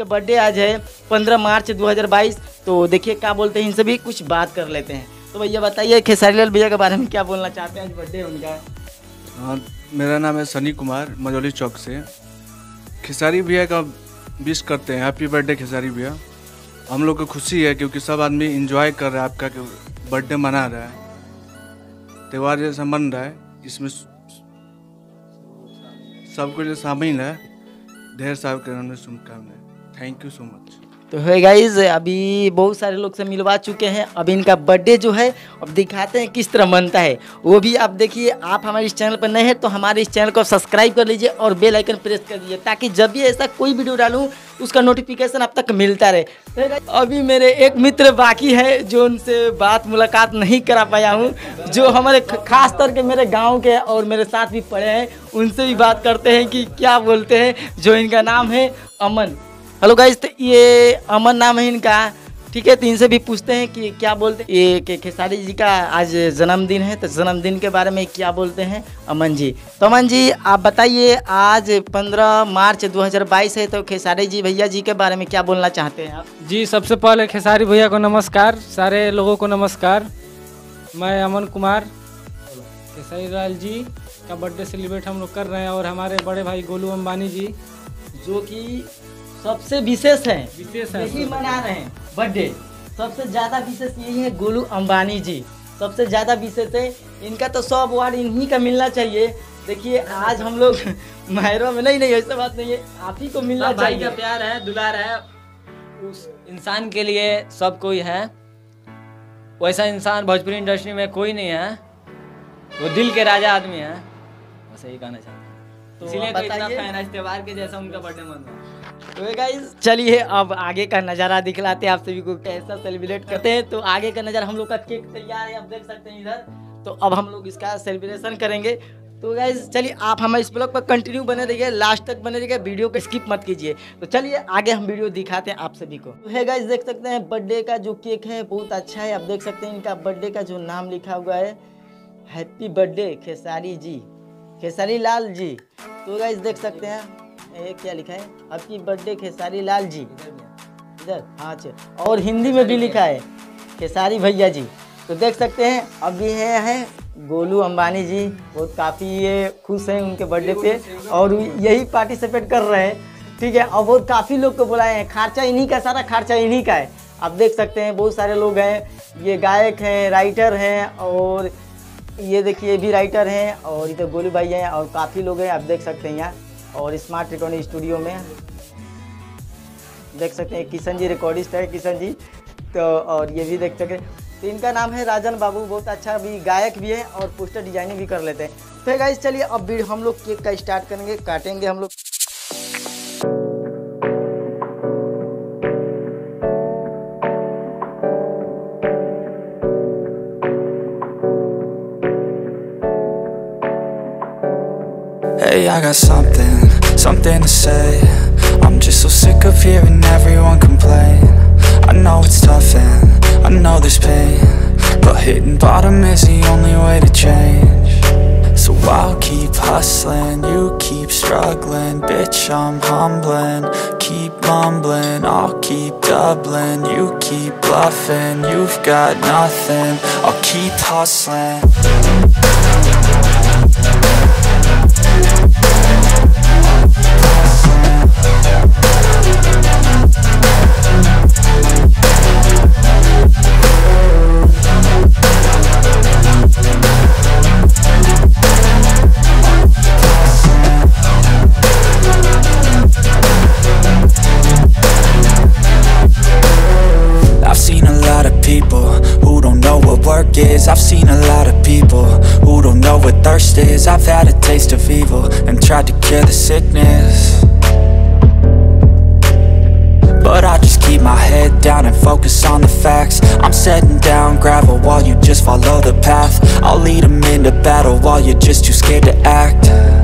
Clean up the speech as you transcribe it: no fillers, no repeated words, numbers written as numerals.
Birthday आज है 15 मार्च 2022। तो देखिए क्या बोलते हैं, इनसे भी कुछ बात कर लेते हैं। तो भैया बताइए खेसारी लाल भैया के बारे में क्या बोलना चाहते हैं, आज बर्थडे उनका। हाँ, मेरा नाम है सनी कुमार, मजौली चौक से। खेसारी भैया का विश करते हैं, हैप्पी बर्थडे खेसारी भैया। हम लोग को खुशी है क्योंकि सब आदमी एंजॉय कर रहा है, आपका बर्थडे मना रहा है, त्यौहार जैसा मन रहा है, इसमें सबको जो शामिल है, ढेर सारे शुभकामनाएं। Thank you so much. तो है गाइज, अभी बहुत सारे लोग से मिलवा चुके हैं। अब इनका बर्थडे जो है अब दिखाते हैं किस तरह मनता है, वो भी आप देखिए। आप हमारे इस चैनल पर नए हैं तो हमारे इस चैनल को सब्सक्राइब कर लीजिए और बेल आइकन प्रेस कर दीजिए, ताकि जब भी ऐसा कोई वीडियो डालूं उसका नोटिफिकेशन आप तक मिलता रहे। तो अभी मेरे एक मित्र बाकी है जो उनसे बात मुलाकात नहीं करा पाया हूँ, जो हमारे खास तौर के मेरे गाँव के और मेरे साथ भी पढ़े हैं। उनसे भी बात करते हैं कि क्या बोलते हैं। जो इनका नाम है अमन। हेलो गाइस, तो ये अमन नाम है इनका, ठीक है। तो इनसे भी पूछते हैं कि क्या बोलते हैं। ये खेसारी जी का आज जन्मदिन है, तो जन्मदिन के बारे में क्या बोलते हैं अमन जी। तो अमन जी आप बताइए, आज 15 मार्च 2022 है, तो खेसारी जी भैया जी के बारे में क्या बोलना चाहते हैं आप। जी सबसे पहले खेसारी भैया को नमस्कार, सारे लोगों को नमस्कार। मैं अमन कुमार, खेसारी लाल जी का बर्थडे सेलिब्रेट हम लोग कर रहे हैं, और हमारे बड़े भाई गोलू अंबानी जी जो कि सबसे विशेष है, यही मना रहे हैं बर्थडे। सबसे ज़्यादा विशेष यही है, गोलू अंबानी जी सबसे ज़्यादा विशेष है। इनका तो 100 अवार्ड इन्हीं का मिलना चाहिए। देखिए आज हम लोग मायरों में नहीं ऐसा बात नहीं है, आप ही को मिलना चाहिए। भाई का प्यार है, दुलार है, उस इंसान के लिए सब कोई है। वैसा इंसान भोजपुरी इंडस्ट्री में कोई नहीं है, वो दिल के राजा आदमी है। बस यही कहना चाहते हैं, तो इसीलिए तो इतना फैन है, त्योहार के जैसा उनका बर्थडे मन है। तो गाइस चलिए अब आगे का नज़ारा दिखलाते हैं आप सभी को, कैसा सेलिब्रेट करते हैं। तो आगे का नज़ारा, हम लोग का केक तैयार है, आप देख सकते हैं इधर। तो अब हम लोग इसका सेलिब्रेशन करेंगे। तो गाइस चलिए आप हमारे इस ब्लॉग पर कंटिन्यू बने रहिए, लास्ट तक बने रहिए, वीडियो को स्किप मत कीजिए। तो चलिए आगे हम वीडियो दिखाते हैं आप सभी को। तो है गाइस, देख सकते हैं बर्थडे का जो केक है बहुत अच्छा है। आप देख सकते हैं इनका बर्थडे का जो नाम लिखा हुआ है, हैप्पी बर्थडे खेसारी जी, खेसारी लाल जी। तो गाइस देख सकते हैं ये क्या लिखा है, हैप्पी बर्थडे खेसारी लाल जी, इधर हाँ अच्छा, और हिंदी में भी लिखा है खेसारी भैया जी। तो देख सकते हैं अभी है गोलू अंबानी जी, बहुत काफ़ी ये खुश हैं उनके बर्थडे पे, और यही पार्टिसिपेट कर रहे हैं, ठीक है। और बहुत काफ़ी लोग को बुलाए हैं, खर्चा इन्हीं का, सारा खर्चा इन्हीं का है। आप देख सकते हैं बहुत सारे लोग हैं, ये गायक हैं, राइटर हैं, और ये देखिए भी राइटर हैं, और इधर गोलू भाई हैं, और काफ़ी लोग हैं आप देख सकते हैं यहाँ। और स्मार्ट रिकॉर्डिंग स्टूडियो में देख सकते हैं किशन जी रिकॉर्डिस्ट है, किशन जी। तो और ये भी देख सकते हैं, तो इनका नाम है राजन बाबू, बहुत अच्छा भी गायक भी है और पोस्टर डिजाइनिंग भी कर लेते हैं। तो गाइस चलिए अब हम लोग केक का स्टार्ट करेंगे, काटेंगे हम लोग। Hey, I got something to say. I'm just so sick of hearing everyone complain. I know it's tough and I know there's pain, but hitting bottom is the only way to change. So I'll keep hustling, you keep struggling. Bitch, I'm humbling, keep mumbling. I'll keep doubling, you keep bluffing. You've got nothing, I'll keep hustling. I've seen a lot of people who don't know what thirst is. I've had a taste of evil and tried to cure the sickness, but I just keep my head down and focus on the facts. I'm setting down gravel while you just follow the path. I'll lead them into battle while you're just too scared to act.